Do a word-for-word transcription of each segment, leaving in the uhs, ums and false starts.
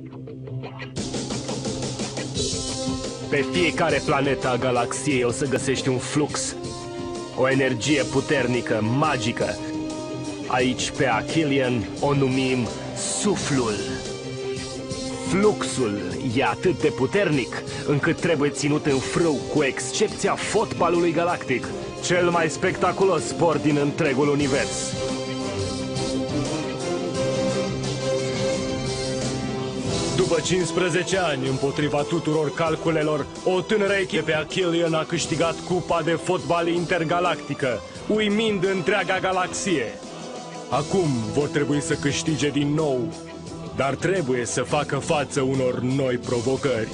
Pe fiecare planetă a galaxiei o să găsești un flux, o energie puternică, magică. Aici, pe Achillean, o numim suflul. Fluxul e atât de puternic încât trebuie ținut în frâu, cu excepția fotbalului galactic, cel mai spectaculos sport din întregul univers. După cincisprezece ani, împotriva tuturor calculelor, o tânără echipă pe Achillean a câștigat cupa de fotbal intergalactică, uimind întreaga galaxie. Acum vor trebui să câștige din nou, dar trebuie să facă față unor noi provocări.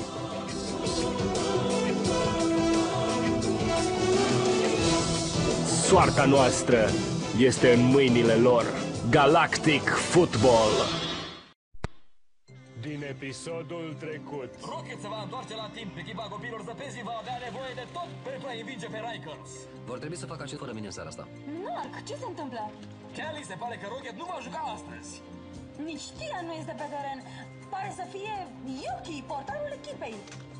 Soarta noastră este în mâinile lor. Galactic Football. Din episodul trecut. Rocket se va întoarce la timp. Echipa copiilor zăpezii va avea nevoie de tot pentru a învinge pe Rikers. Vor trebui să facă acest fără mine în seara asta. Narc, ce se întâmplă? Kelly, se pare că Rocket nu va juca astăzi. Nici Tia nu este pe teren. Pare să fie Yuki, portarul echipei.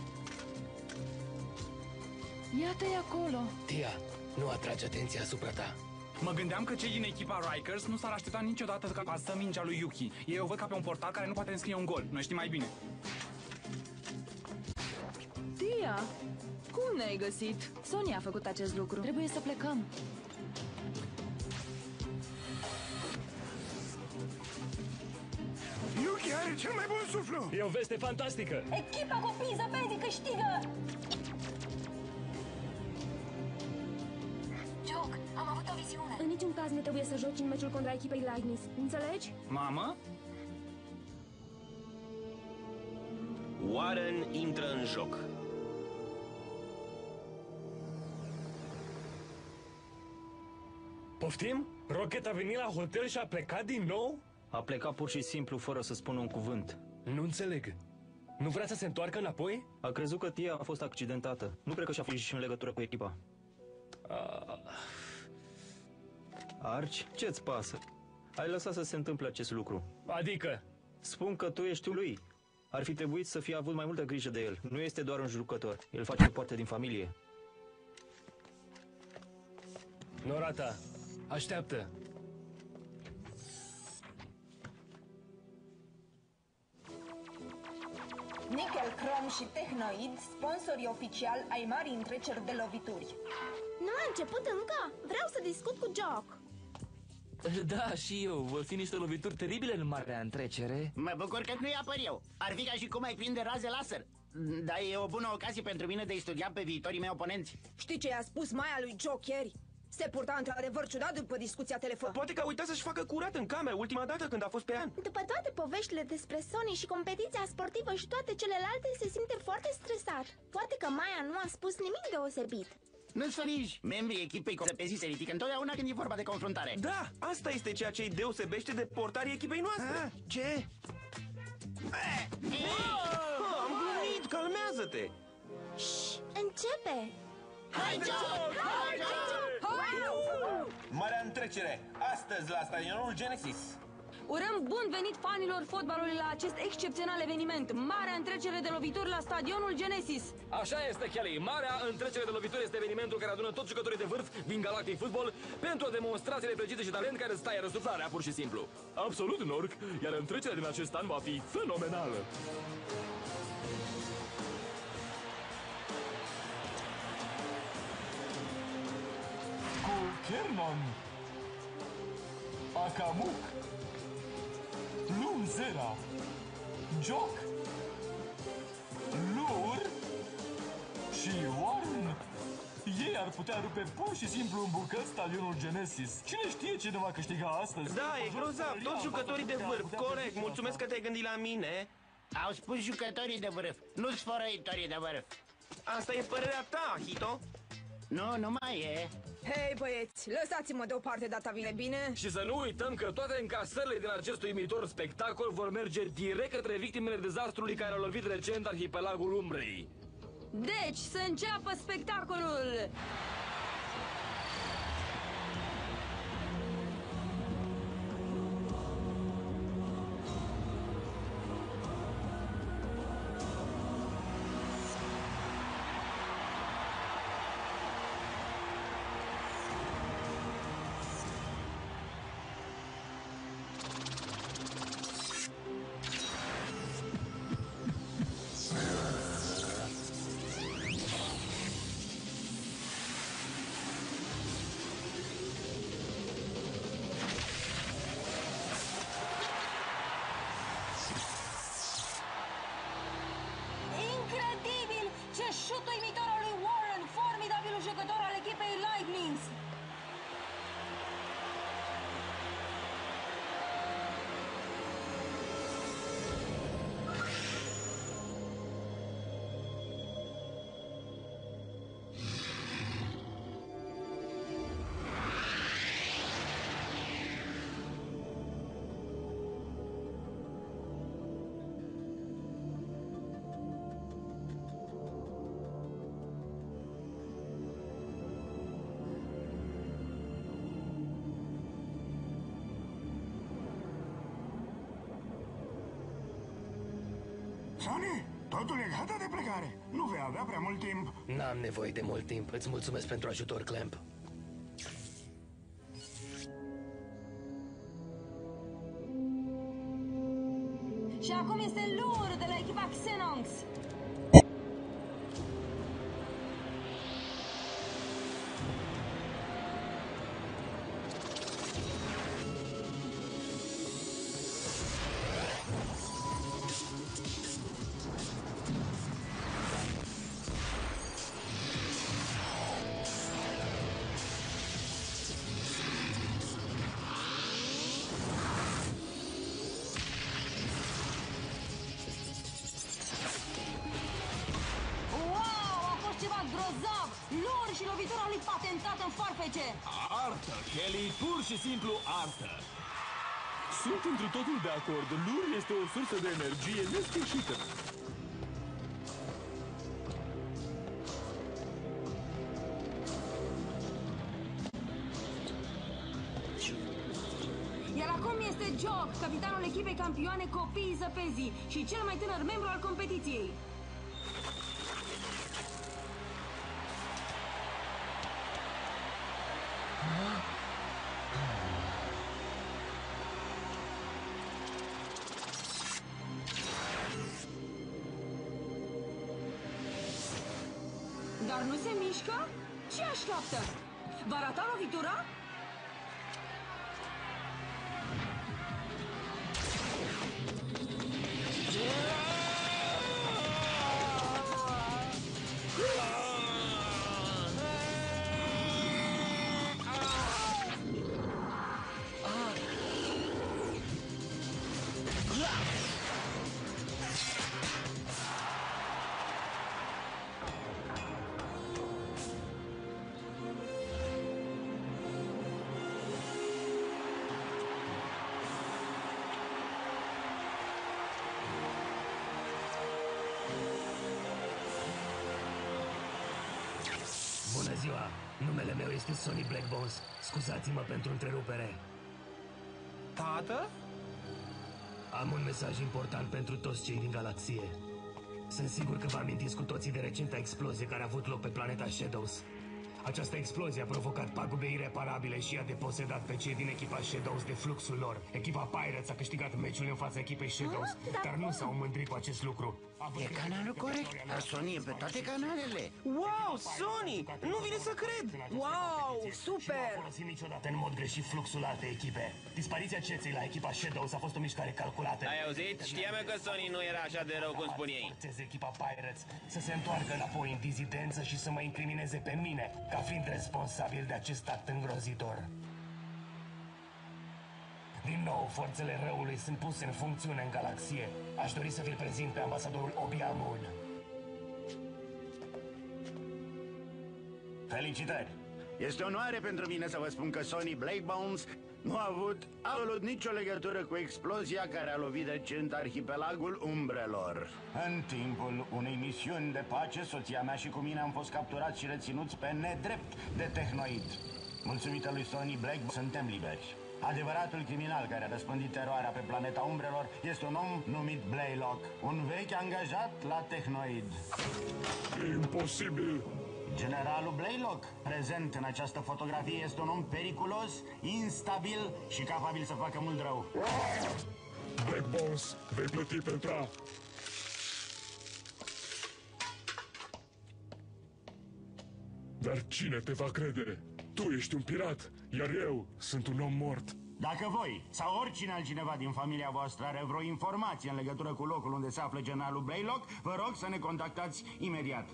Iată-i acolo. Tia, nu atrage atenția asupra ta. Mă gândeam că cei din echipa Rikers nu s-ar aștepta niciodată ca pasă mingea lui Yuki. Ei o văd ca pe un portar care nu poate înscrie un gol. Noi știm mai bine. Tia, cum ne-ai găsit? Sonia a făcut acest lucru. Trebuie să plecăm. Yuki are cel mai bun suflu! E o veste fantastică! Echipa copiii zăpezii câștigă! Joke, am avut o viziune. În niciun caz nu trebuie să joci în meciul contra echipei Lightning. Înțelegi? Mamă? Warren intră în joc. Poftim? Rocket a venit la hotel și a plecat din nou? A plecat pur și simplu fără să spună un cuvânt. Nu înțeleg. Nu vrea să se întoarcă înapoi? A crezut că Tia a fost accidentată. Nu cred că și-a fost și în legătură cu echipa. Uh... Arci, ce-ți pasă? Ai lăsat să se întâmple acest lucru. Adică? Spun că tu ești lui. Ar fi trebuit să fie avut mai multă grijă de el. Nu este doar un jucător. El face parte din familie. Norata, așteaptă. Nickel, Chrome și Technoid, sponsorii oficiali ai marii întreceri de lovituri. Nu a început încă? Vreau să discut cu Jock. Da, și eu. Vor fi niște lovituri teribile în marea întrecere. Mă bucur că nu-i apăr eu. Ar fi ca și cum ai prinde raze laser. Dar e o bună ocazie pentru mine de a studia pe viitorii mei oponenți. Știi ce i-a spus Maia lui Jock ieri? Se purta într-adevăr ciudat după discuția telefonică. Poate că a uitat să-și facă curat în cameră ultima dată când a fost pe an. După toate poveștile despre Sony și competiția sportivă și toate celelalte, se simte foarte stresat. Poate că Maia nu a spus nimic deosebit. Nu-ți făriji. Membrii echipei zăpezii se ridică întotdeauna când e vorba de confruntare. Da, asta este ceea ce îi deosebește de portarii echipei noastre. Ah, ce? Oh, am glumit, calmează-te. Shh, începe. Hai, Jock! Hai, Jock! Marea întrecere, astăzi la stadionul Genesis. Urăm bun venit fanilor fotbalului la acest excepțional eveniment. Marea întrecere de lovituri la stadionul Genesis. Așa este, Kelly. Marea întrecere de lovituri este evenimentul care adună toți jucătorii de vârf din Galactic Football pentru o demonstrație de preciză și talent care îți taie răsuflarea, pur și simplu. Absolut, Norc, iar întrecerea din acest an va fi fenomenală. Cu Kernan, Akamuk, Lunzera, Jock, Lur și Warren. Ei ar putea rupe pur și simplu în bucăți stadionul Genesis. Cine știe cine va câștiga astăzi? Da, e grozav. Toți jucătorii de vârf. Corect, mulțumesc că te-ai gândit la mine. Au spus jucătorii de vârf, nu sfărăitorii de vârf. Asta e părerea ta, Hito? Nu, nu mai e. Hei, băieți, lăsați-mă deoparte data vine bine. Și să nu uităm că toate încasările din acest uimitor spectacol vor merge direct către victimele dezastrului care a lovit recent arhipelagul Umbrei. Deci, să înceapă spectacolul! Sony, totul e gata de plecare. Nu vei avea prea mult timp. N-am nevoie de mult timp. Îți mulțumesc pentru ajutor, Clamp. Și acum este Lur de la echipa Xenox. Grozav! Lor și lovitura lui patentată în farfece! Artă, Kelly, pur și simplu artă! Sunt întru totul de acord. Lur este o sursă de energie nesfârșită. Iar acum este Jock, capitanul echipei campioane Copiii Zăpezii și cel mai tânăr membru al competiției. Dar nu se mișcă? Ce așteaptă? Va rata lovitura? Bună ziua! Numele meu este Sonny Blackbones. Scuzați-mă pentru întrerupere. Tată? Am un mesaj important pentru toți cei din galaxie. Sunt sigur că vă amintiți cu toții de recenta explozie care a avut loc pe planeta Shadows. Această explozie a provocat pagube ireparabile și a deposedat pe cei din echipa Shadows de fluxul lor. Echipa Pirates a câștigat meciul în fața echipei Shadows, ah, dar nu s-au mândrit cu acest lucru. E canalul corect, dar Sony e pe toate canalele. Wow, Sony! Nu vine să cred! Wow, super! Și nu a folosit niciodată în mod greșit fluxul alte echipe. Dispariția ceței la echipa Shadows a fost o mișcare calculată. Ai auzit? Știam că Sony nu era așa de rău cum spun ei. Echipa Pirates să se întoarcă înapoi în dizidență și să mă incrimineze pe mine ca fiind responsabil de acest act îngrozitor. Din nou, forțele răului sunt puse în funcțiune în galaxie. Aș dori să vi-l prezint pe ambasadorul Obi-Amun. Felicitări! Este onoare pentru mine să vă spun că Sonny Blackbones nu a avut absolut nicio legătură cu explozia care a lovit recent arhipelagul Umbrelor. În timpul unei misiuni de pace, soția mea și cu mine am fost capturați și reținuți pe nedrept de Technoid. Mulțumită lui Sonny Blackbones, suntem liberi. Adevăratul criminal care a răspândit teroarea pe planeta Umbrelor este un om numit Blaylock, un vechi angajat la Technoid. Imposibil! Generalul Blaylock, prezent în această fotografie, este un om periculos, instabil și capabil să facă mult rău. Blackbones, vei plăti pentru a... Dar cine te va crede? Tu ești un pirat, iar eu sunt un om mort. Dacă voi sau oricine altcineva din familia voastră are vreo informație în legătură cu locul unde se află generalul Blaylock, vă rog să ne contactați imediat.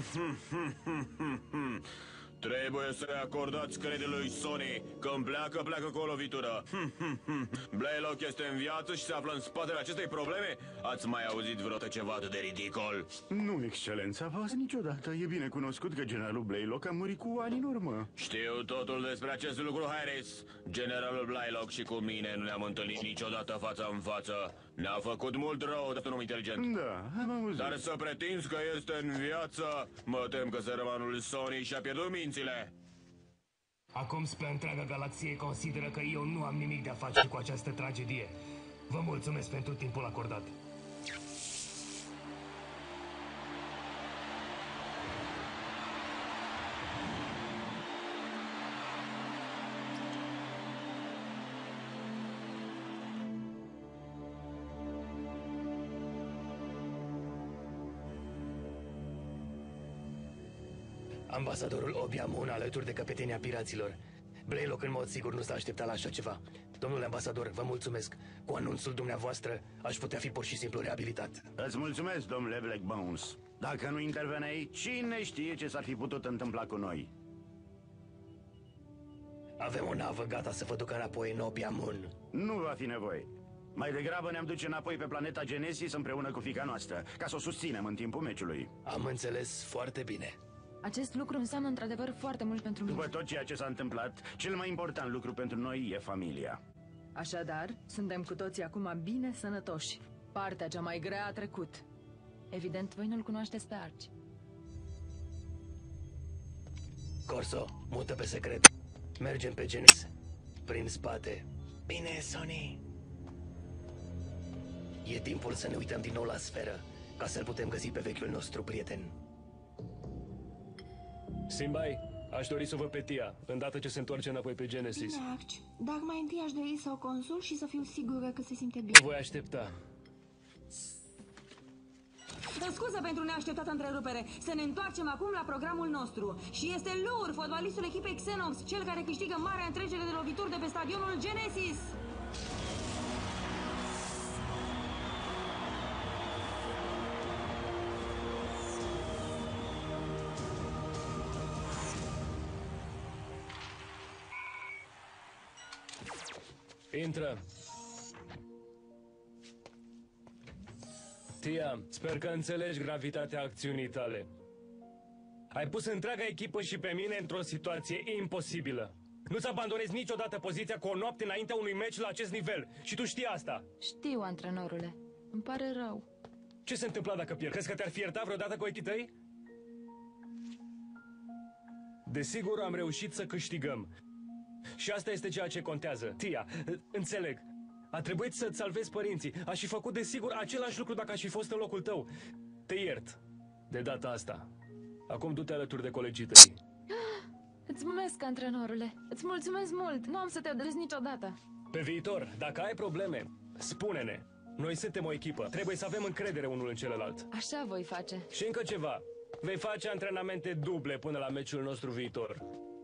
Trebuie să-i acordați credit lui Sony. Când pleacă, pleacă cu o lovitură. Blaylock este în viață și se află în spatele acestei probleme? Ați mai auzit vreodată ceva atât de ridicol? Nu, excelența voastră, niciodată. E bine cunoscut că generalul Blaylock a murit cu ani în urmă. Știu totul despre acest lucru, Harris. Generalul Blaylock și cu mine nu ne-am întâlnit niciodată față în față. Ne-a făcut mult rău, dar un om inteligent. Da, am auzit. Dar să pretinzi că este în viață, mă tem că sărămanul Sony și-a pierdut mințile. Acum spre întreaga galaxie consideră că eu nu am nimic de a face cu această tragedie. Vă mulțumesc pentru timpul acordat. Ambasadorul Obiamun alături de căpetenia piraților. Blaylock în mod sigur nu s-a așteptat la așa ceva. Domnule ambasador, vă mulțumesc. Cu anunțul dumneavoastră aș putea fi pur și simplu reabilitat. Îți mulțumesc, domnule Black Bones. Dacă nu interveneai, cine știe ce s-ar fi putut întâmpla cu noi? Avem o navă gata să vă ducă înapoi în Obiamun. Nu va fi nevoie. Mai degrabă ne-am duce înapoi pe planeta Genesis împreună cu fiica noastră, ca să o susținem în timpul meciului. Am înțeles foarte bine. Acest lucru înseamnă într-adevăr foarte mult pentru mine. După tot ceea ce s-a întâmplat, cel mai important lucru pentru noi e familia. Așadar, suntem cu toții acum bine sănătoși. Partea cea mai grea a trecut. Evident, voi nu-l cunoașteți pe Arci. Corso, mută pe secret. Mergem pe Genesis. Prin spate. Bine, Sony. E timpul să ne uităm din nou la sferă, ca să-l putem găsi pe vechiul nostru prieten. Simbai, aș dori să văd pe Tia, îndată ce se întoarce înapoi pe Genesis. Bine, Arci, dar mai întâi aș dori să o consult și să fiu sigură că se simte bine. Voi aștepta. Dă scuză pentru neașteptată întrerupere. Să ne întoarcem acum la programul nostru. Și este Lur, fotbalistul echipei Xenops, cel care câștigă marea întrecere de lovituri de pe stadionul Genesis. Intră. Tia, sper că înțelegi gravitatea acțiunii tale. Ai pus întreaga echipă și pe mine într-o situație imposibilă. Nu-ți abandonezi niciodată poziția cu o noapte înaintea unui meci la acest nivel. Și tu știi asta. Știu, antrenorule. Îmi pare rău. Ce se întâmpla dacă pierd? Crezi că te-ar fi iertat vreodată cu ochii tăi? Desigur am reușit să câștigăm. Și asta este ceea ce contează. Tia, înțeleg. A trebuit să-ți salvezi părinții. Aș fi făcut desigur același lucru dacă aș fi fost în locul tău. Te iert. De data asta. Acum du-te alături de colegii tăi. Îți mulțumesc, antrenorule. Îți mulțumesc mult. Nu am să te odrăzi niciodată. Pe viitor, dacă ai probleme, spune-ne. Noi suntem o echipă. Trebuie să avem încredere unul în celălalt. Așa voi face. Și încă ceva. Vei face antrenamente duble până la meciul nostru viitor.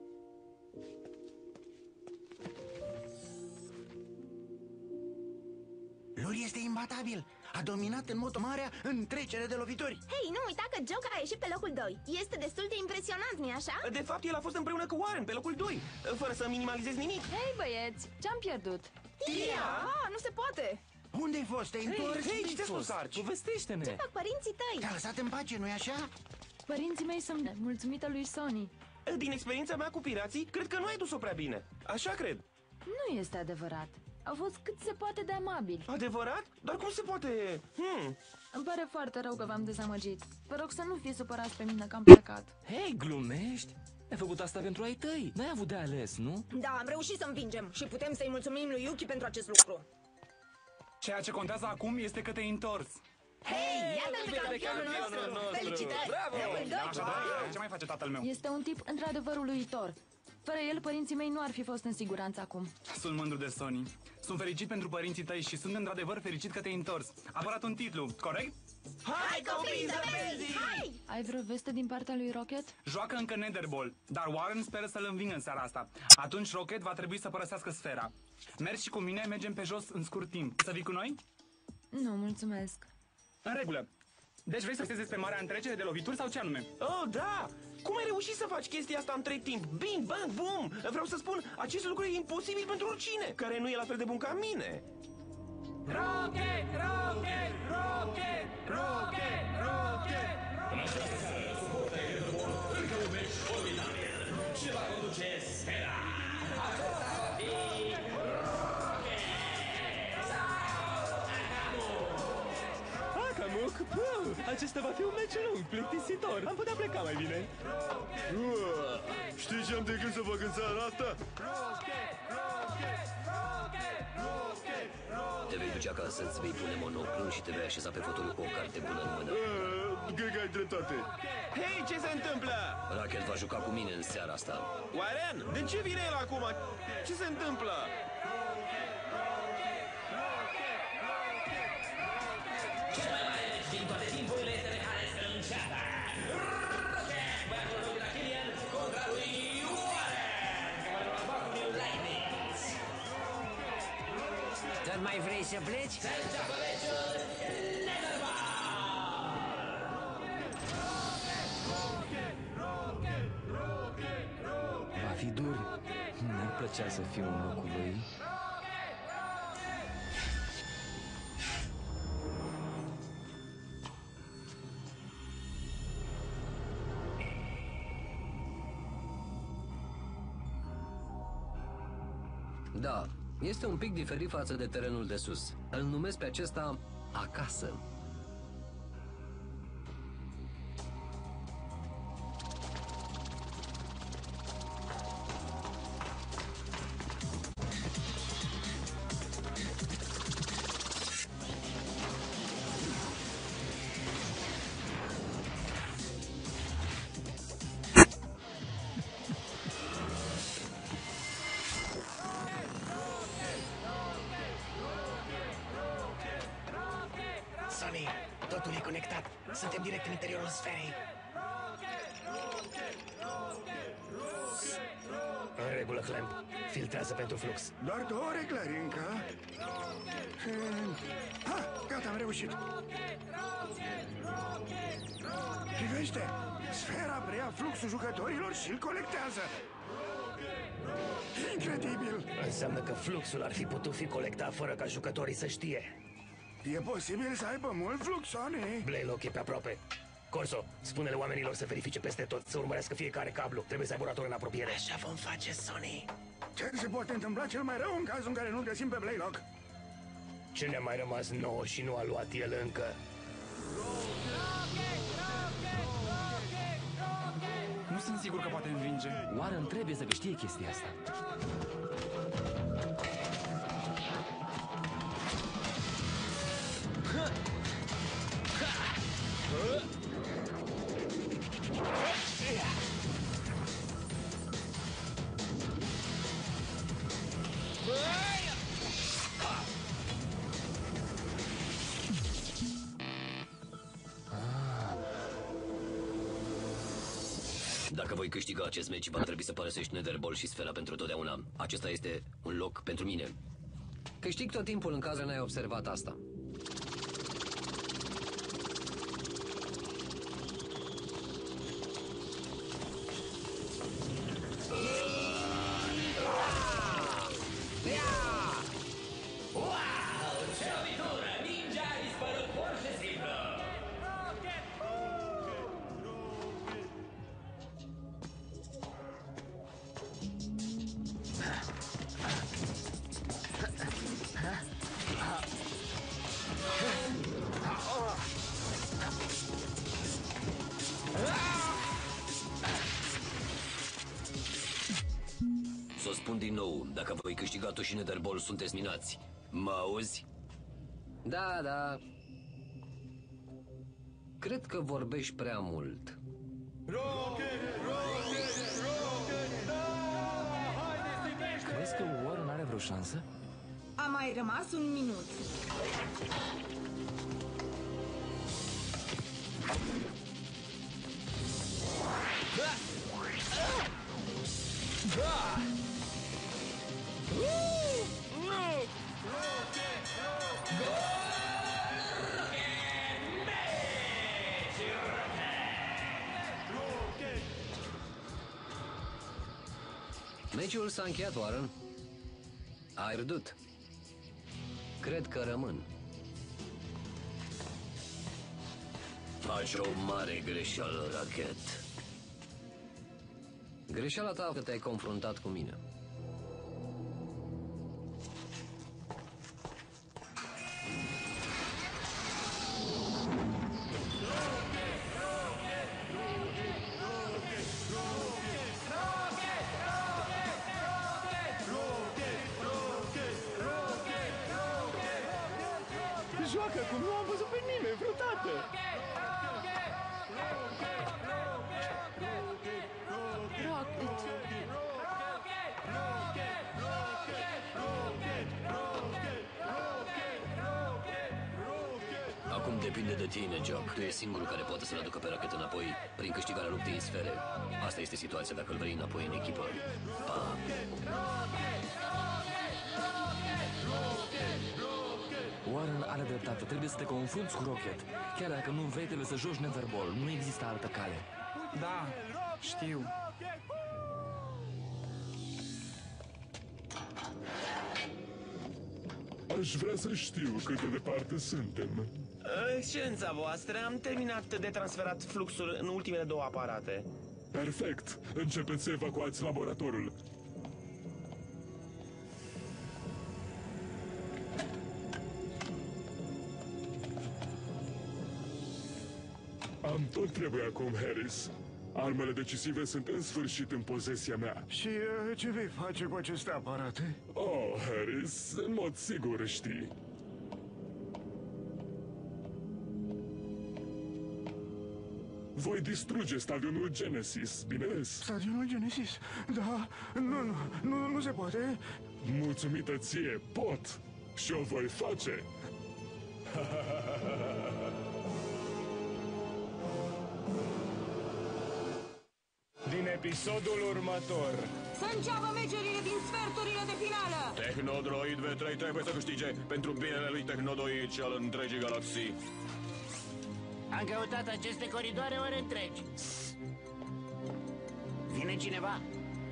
Lur este imbatabil. A dominat în mod marea în trecere de lovituri. Hei, nu uita că Joker a ieșit pe locul doi. Este destul de impresionant, nu-i așa? De fapt, el a fost împreună cu Warren pe locul doi, fără să minimalizez nimic. Hei, băieți, ce-am pierdut? Tia! Ah, nu se poate! Unde-ai fost? Te-ai întors? Hei, ce te-a spus, Arci? Povestește-ne! Ce fac părinții tăi? Te-a lăsat în pace, nu-i așa? Părinții mei sunt mulțumită lui Sony. Din experiența mea cu pirații, cred că nu ai dus-o prea bine. Așa cred. Nu este adevărat. Au fost cât se poate de amabili. Adevărat? Dar cum se poate... Hmm. Îmi pare foarte rău că v-am dezamăgit. Vă rog să nu fiți supărați pe mine că am plecat. Hei, glumești? Ai făcut asta pentru ai tăi. N-ai avut de ales, nu? Da, am reușit să învingem și putem să-i mulțumim lui Yuki pentru acest lucru. Ceea ce contează acum este că te-ai întors. Hei, iată-l pe campionul nostru! Felicitări! Așadar, ce mai face tatăl meu? Este un tip într-adevăr uluitor. Fără el, părinții mei nu ar fi fost în siguranță acum. Sunt mândru de Sony. Sunt fericit pentru părinții tăi și sunt într-adevăr fericit că te-ai întors. A apărat un titlu, corect? Hai, copii, zăpezi! Hai! Ai vreo veste din partea lui Rocket? Joacă încă Netherball, dar Warren speră să-l învingă în seara asta. Atunci Rocket va trebui să părăsească sfera. Mergi și cu mine, mergem pe jos în scurt timp. Să vii cu noi? Nu, mulțumesc. În regulă. Deci vrei să testezi pe marea întrecere de lovituri sau ce anume? Oh, da! Cum ai reușit să faci chestia asta în trei timp? Bing, bang, boom! Vreau să spun, acest lucru e imposibil pentru oricine care nu e la fel de bun ca mine. Rocket, Rocket, Rocket, Rocket, Rocket! În această seară, suporterii de fotbal încă un meci formidabil și va conduce sfera. Acesta va fi Rocket! Akamuk? Puh, acesta va fi un meci lung, plictisitor. Am putea pleca mai bine. Uh, știi ce am de gând să fac în seara asta? Te vei duce acasă, îți vei pune monoclul și te vei așeza pe fotoliu cu o carte bună în mână. Uh, cred că ai dreptate. Hei, ce se întâmplă? Rachel va juca cu mine în seara asta. Warren, de ce vine el acum? Ce se întâmplă? Cel mai mare meci din toate timpurile este de care să înceapă. Rocket, băiatul lui de la Killian, vrei să pleci? Să înceapă meciul Netherbound! Va fi dur. Nu-mi plăcea să fiu în locul lui. Da, este un pic diferit față de terenul de sus. Îl numesc pe acesta acasă. Sony, totul e conectat. Suntem direct în interiorul sferei. În regulă, Clamp. Filtrează pentru flux. Doar două reglări încă. Ha, gata, am reușit. Privește! Sfera preia fluxul jucătorilor și îl colectează. Incredibil! Înseamnă că fluxul ar fi putut fi colectat fără ca jucătorii să știe. E posibil să aibă mult flux, Sony? Blaylock e pe aproape. Corso, spune-le oamenilor să verifice peste tot, să urmărească fiecare cablu. Trebuie să aibă rator în apropiere. Așa vom face, Sony. Ce se poate întâmpla cel mai rău în cazul în care nu-l găsim pe Blaylock? Ce ne-a mai rămas nouă și nu a luat el încă? Nu sunt sigur că poate învinge. Warren trebuie să știe chestia asta. Dacă voi câștiga acest meci, va trebui să părăsești Netherball și sfera pentru totdeauna. Acesta este un loc pentru mine. Câștig tot timpul în caz că n-ai observat asta. Să o spun din nou, dacă voi câștiga tu și Netherball, sunteți minați. Mă auzi? Da, da. Cred că vorbești prea mult. Rocket, Rocket, Rocket, da! Haideți, Crezi că Warren are vreo șansă? A mai rămas un minut. Meciul s-a încheiat, Warren. Ai rădut. Cred că rămân. Faci o mare greșeală, Rocket. Greșeala ta că te-ai confruntat cu mine. Joacă cum nu am văzut pe nimeni vreodată! Acum depinde de tine, Jock. Tu ești singurul care poate să-l aducă pe Rocket înapoi prin câștigarea luptei în sfere. Asta este situația dacă îl vrei înapoi în echipă. Pa! Warren are dreptate, trebuie să te confrunți cu Rocket. Chiar dacă nu vrei, trebuie să joci Netherball. Nu există altă cale. Da, știu. Aș vrea să știu cât de departe suntem. Excelența voastră, am terminat de transferat fluxul în ultimele două aparate. Perfect. Începeți să evacuați laboratorul. Am tot trebuie acum, Harris. Armele decisive sunt în sfârșit în posesia mea. Și uh, ce vei face cu aceste aparate? Oh, Harris, în mod sigur știi. Voi distruge stadionul Genesis, bineînțeles. Stadionul Genesis? Da, nu, nu, nu, nu se poate. Mulțumită ție, pot. Și o voi face. Din episodul următor. Să înceapă meciurile din sferturile de finală! Tehnodroid V trei trebuie să câștige pentru binele lui Tehnodroid și al întregii galaxii. Am căutat aceste coridoare ore întregi. Vine cineva?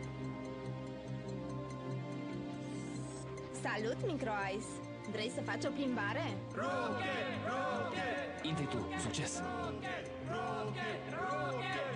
Salut, Micro Ice! Vrei să faci o plimbare? Intri tu, succes! Rocket! Rocket! Rocket!